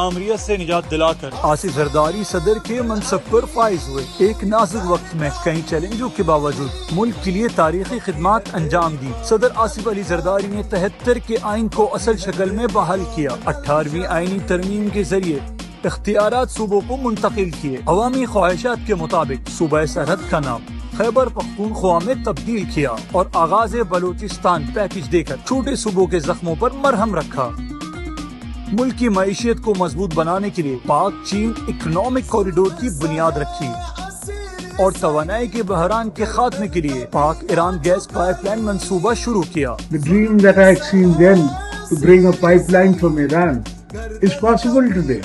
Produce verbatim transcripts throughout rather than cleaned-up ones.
آمریت سے نجات دلا کر آصف زرداری صدر کے منصب پر فائز ہوئے۔ ایک نازک وقت میں کئی چیلنجوں کے باوجود ملک کے لیے تاریخی خدمات انجام دی۔ صدر آصف علی زرداری نے تہتر کے آئین کو اصل شکل میں بحال کیا۔ اٹھارہویں آئینی ترمیم کے ذریعے اختیارات صوبوں کو منتقل کیے۔ عوامی خواہشات کے مطابق صوبہ سرحد کا نام خیبر پختونخوا میں تبدیل کیا اور آغاز بلوچستان پیکج دے کر چھوٹے صوبوں کے زخموں پر مرہم رکھا۔ ملک کی معیشت کو مضبوط بنانے کے لیے پاک چین اکنامک کوریڈور کی بنیاد رکھی اور توانائی کے بحران کے خاتمے کے لیے پاک ایران گیس پائپ لائن منصوبہ شروع کیا۔ The dream that I had seen then to bring a pipeline from Iran is possible today.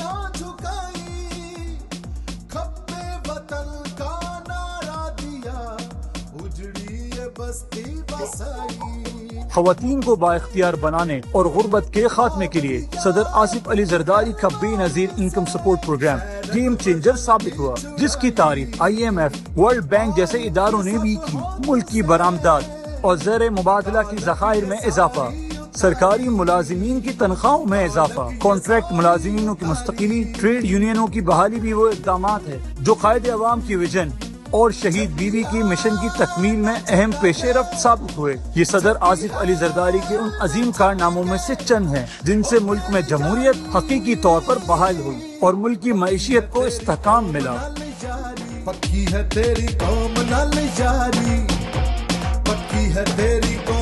خواتین کو بااختیار بنانے اور غربت کے خاتمے کے لیے صدر آصف علی زرداری کا Benazir income support programme game changer ثابت ہوا، جس کی تعریف I M F, world bank جیسے اداروں نے بھی کی۔ ملک کی برآمدات اور زیر مبادلہ کی ذخائر میں اضافہ، سرکاری ملازمین کی تنخواہوں میں اضافہ، کانٹریکٹ ملازمینوں کی مستقلی، ٹریڈ یونینوں کی بحالی بھی وہ اقدامات ہیں جو قائد عوام کی ویژن اور شہید بیوی کی مشن کی تکمیل میں اہم پیش رفت ثابت ہوئے۔ یہ صدر آصف علی زرداری کے ان عظیم کارناموں میں سے چند ہیں جن سے ملک میں جمہوریت حقیقی طور پر بحال ہوئی اور ملک کی معیشت کو استحکام ملا۔ پکی ہے تیری قوم نال جاری، پکی ہے تیری قوم